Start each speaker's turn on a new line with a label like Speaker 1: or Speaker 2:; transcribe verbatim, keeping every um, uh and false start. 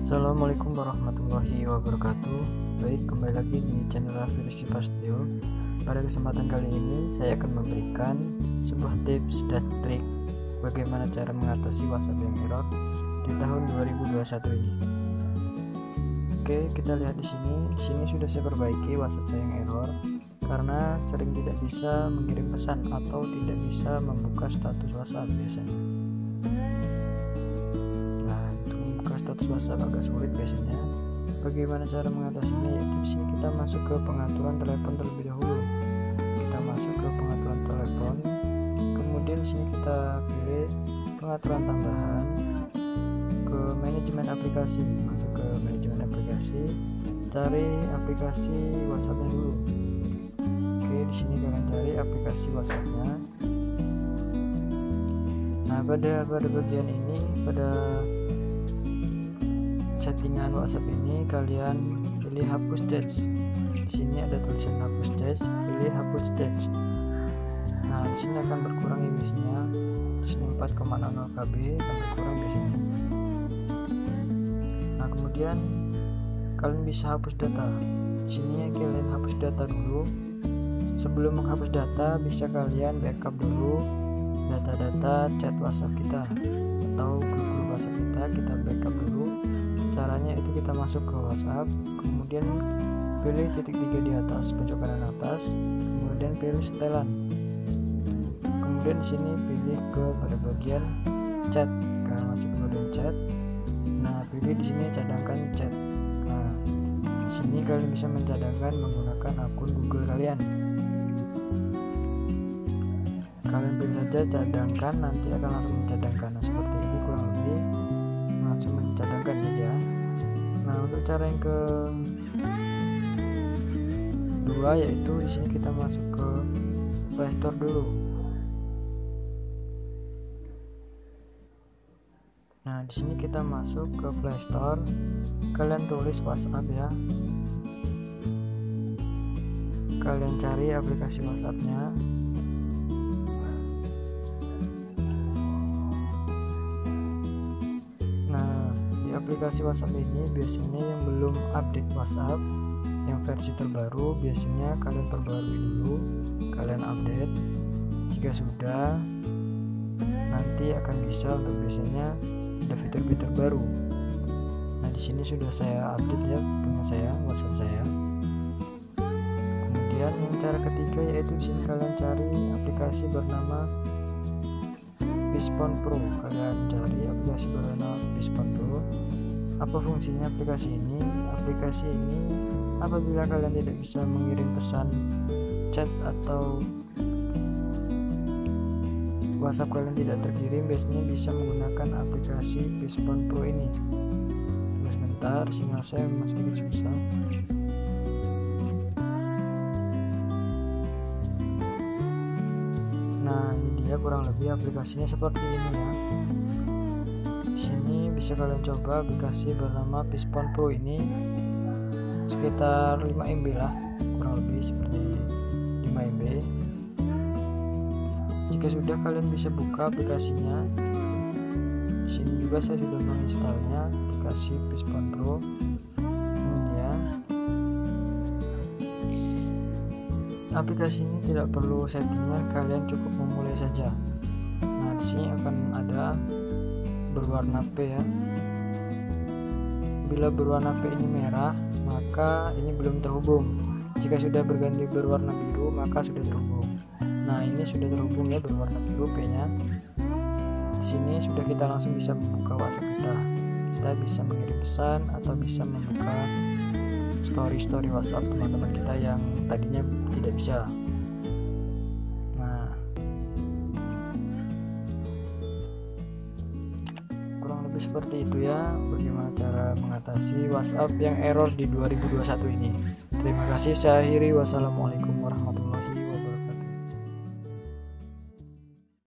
Speaker 1: Assalamualaikum warahmatullahi wabarakatuh. Baik, kembali lagi di channel Raffi Rizky Prasetyo. Pada kesempatan kali ini saya akan memberikan sebuah tips dan trik bagaimana cara mengatasi WhatsApp yang error di tahun dua ribu dua puluh satu ini. Oke, kita lihat di sini. Di sini sudah saya perbaiki WhatsApp saya yang error karena sering tidak bisa mengirim pesan atau tidak bisa membuka status WhatsApp biasanya. Status WhatsApp agak sulit biasanya. Bagaimana cara mengatasinya? Yaitu di sini kita masuk ke pengaturan telepon terlebih dahulu. Kita masuk ke pengaturan telepon, kemudian di sini kita pilih pengaturan tambahan, ke manajemen aplikasi, masuk ke manajemen aplikasi, cari aplikasi WhatsApp-nya dulu. Oke, di sini kalian cari aplikasi WhatsApp-nya. Nah, pada pada bagian ini, pada settingan WhatsApp ini kalian pilih hapus chat. Di sini ada tulisan hapus chat, pilih hapus chat. Nah, di sini akan berkurang image-nya. Di sini empat koma nol nol K B akan berkurang biasanya. Nah, kemudian kalian bisa hapus data. Di sini kalian hapus data dulu. Sebelum menghapus data, bisa kalian backup dulu data-data chat WhatsApp kita atau grup WhatsApp kita, kita backup dulu. Caranya itu kita masuk ke WhatsApp, kemudian pilih titik tiga di atas pojok kanan atas, kemudian pilih setelan. Kemudian di sini pilih ke pada bagian chat, kalian masuk ke bagian chat. Nah, pilih di sini cadangkan chat. Nah, di sini kalian bisa mencadangkan menggunakan akun Google kalian. Kalian pilih saja cadangkan, nanti akan langsung mencadangkan. Nah, seperti ini kurang lebih langsung mencadangkan saja. Nah, untuk cara yang ke dua yaitu di sini kita masuk ke Play Store dulu. Nah, di sini kita masuk ke Play Store. Kalian tulis WhatsApp ya. Kalian cari aplikasi WhatsApp-nya. Aplikasi WhatsApp ini biasanya yang belum update WhatsApp yang versi terbaru, biasanya kalian perbarui dulu, kalian update. Jika sudah, nanti akan bisa untuk biasanya ada fitur-fitur baru. Nah, di sini sudah saya update ya punya saya WhatsApp saya. Kemudian yang cara ketiga yaitu di sini kalian cari aplikasi bernama Pispon Pro. Kalian cari aplikasi bernama Pispon Pro. Apa fungsinya aplikasi ini? Aplikasi ini apabila kalian tidak bisa mengirim pesan chat atau WhatsApp kalian tidak terkirim, biasanya bisa menggunakan aplikasi Pispon Pro ini. Tunggu sebentar, sinyal saya memang sedikit susah. Nah, ini dia kurang lebih aplikasinya seperti ini ya. Di sini bisa kalian coba aplikasi bernama Pispon Pro ini, sekitar lima M B lah, kurang lebih seperti lima M B. Jika sudah, kalian bisa buka aplikasinya. Di sini juga saya sudah menginstalnya aplikasi Pispon Pro. Ini ya. Aplikasi ini tidak perlu settingan, kalian cukup memulai saja. Nah, di sini akan ada berwarna P ya. Bila berwarna P ini merah, maka ini belum terhubung. Jika sudah berganti berwarna biru, maka sudah terhubung. Nah, ini sudah terhubung ya, berwarna biru P-nya. Di sini sudah kita langsung bisa membuka WhatsApp kita. Kita bisa mengirim pesan atau bisa membuka story-story WhatsApp teman-teman kita yang tadinya tidak bisa. Nah, kurang lebih seperti itu ya bagaimana cara mengatasi WhatsApp yang error di dua ribu dua puluh satu ini. Terima kasih, saya akhiri. Wassalamualaikum warahmatullahi wabarakatuh.